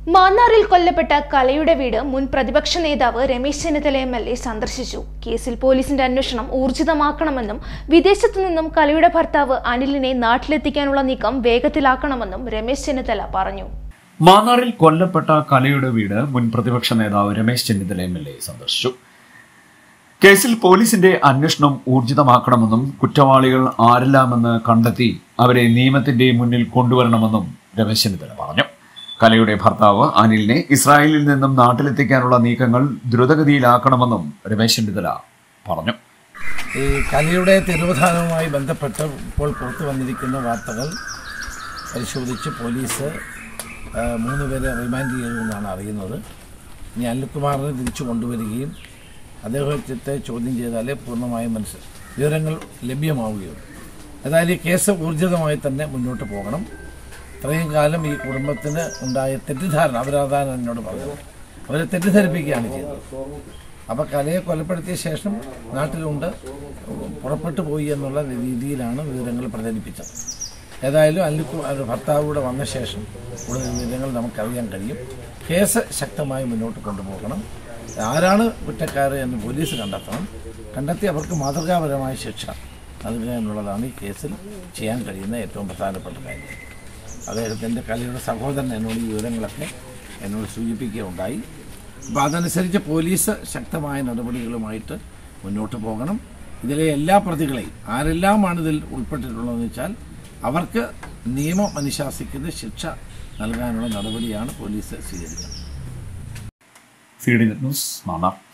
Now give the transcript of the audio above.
മാന്നാറിൽ കൊല്ലപ്പെട്ട കലയുടെ വീട് മുൻ പ്രതിപക്ഷ നേതാവ് രമേശ് ചെന്നിത്തല MLA സന്ദർശിച്ചു. കേസിൽ പോലീസിന്റെ അന്വേഷണം ഊർജിതമാക്കണമെന്നും വിദേശത്തു നിന്നും കലയുടെ ഭർത്താവ് അനിലിനെ നാട്ടിലെത്തിക്കാനുള്ള നീക്കം വേഗത്തിലാക്കണമെന്നും രമേശ് ചെന്നിത്തല പറഞ്ഞു. മാന്നാറിൽ കൊല്ലപ്പെട്ട കലയുടെ വീട് മുൻ പ്രതിപക്ഷ നേതാവ് രമേശ് ചെന്നിത്തല MLA സന്ദർശിച്ചു. കേസിൽ പോലീസിന്റെ അന്വേഷണം ഊർജിതമാക്കണമെന്നും കുറ്റവാളികൾ ആരെല്ലാമെന്ന് കണ്ടെത്തി അവരെ നിയമത്തിന്റെ മുന്നിൽ കൊണ്ടുവരണമെന്നും രമേശ് ചെന്നിത്തല പറഞ്ഞു. കലയുടെ ഭർത്താവ് അനിലിനെ ഇസ്രായേലിൽ നിന്നും നാട്ടിലെത്തിക്കാനുള്ള നീക്കങ്ങൾ ദ്രുതഗതിയിലാക്കണമെന്നും രമേശ് ചെന്നിത്തല പറഞ്ഞു. ഈ കലയുടെ തിരോധാനവുമായി ബന്ധപ്പെട്ട് ഇപ്പോൾ പുറത്തു വന്നിരിക്കുന്ന വാർത്തകൾ പരിശോധിച്ച് പോലീസ് 3 പേരെ റിമാൻഡ് ചെയ്തുവെന്നാണ് അറിയുന്നത്. ഇനി അനിൽകുമാറിനെ തിരിച്ചു കൊണ്ടുവരികയും അദ്ദേഹത്തെ ചോദ്യം ചെയ്താലേ പൂർണ്ണമായും വിവരങ്ങൾ ലഭ്യമാവുകയുള്ളൂ. ഏതായാലും ഈ കേസ് ഊർജിതമായി തന്നെ മുന്നോട്ട് പോകണം. ഇത്രയും കാലം ഈ കുടുംബത്തിന് ഉണ്ടായ തെറ്റിദ്ധാരണ അവരാധാരം എന്നോട് പറഞ്ഞത്, അവരെ തെറ്റിദ്ധരിപ്പിക്കുകയാണ് ചെയ്തത്. അപ്പോൾ കലയെ കൊലപ്പെടുത്തിയ ശേഷം നാട്ടിലുണ്ട്, പുറപ്പെട്ടു പോയി എന്നുള്ള രീതിയിലാണ് വിവരങ്ങൾ പ്രചരിപ്പിച്ചത്. ഏതായാലും അനിൽകുമാർ ഭർത്താവൂടെ വന്ന ശേഷം കൂടുതൽ വിവരങ്ങൾ നമുക്കറിയാൻ കഴിയും. കേസ് ശക്തമായി മുന്നോട്ട് കൊണ്ടുപോകണം. ആരാണ് കുറ്റക്കാർ എന്ന് പോലീസ് കണ്ടെത്തി അവർക്ക് മാതൃകാപരമായ ശിക്ഷ നൽകുക എന്നുള്ളതാണ് ഈ കേസിൽ ചെയ്യാൻ കഴിയുന്ന ഏറ്റവും പ്രധാനപ്പെട്ട കാര്യം. അദ്ദേഹത്തിൻ്റെ കലയുടെ സഹോദരൻ എന്നോട് ഈ വിവരങ്ങളൊക്കെ എന്നോട് സൂചിപ്പിക്കുകയുണ്ടായി. അപ്പോൾ അതനുസരിച്ച് പോലീസ് ശക്തമായ നടപടികളുമായിട്ട് മുന്നോട്ട് പോകണം. ഇതിലെ എല്ലാ പ്രതികളെയും ആരെല്ലാമാണ് ഇതിൽ ഉൾപ്പെട്ടിട്ടുള്ളതെന്ന് വെച്ചാൽ അവർക്ക് നിയമം അനുശാസിക്കുന്ന ശിക്ഷ നൽകാനുള്ള നടപടിയാണ് പോലീസ് സ്വീകരിക്കുന്നത്. CDNet news Mannar.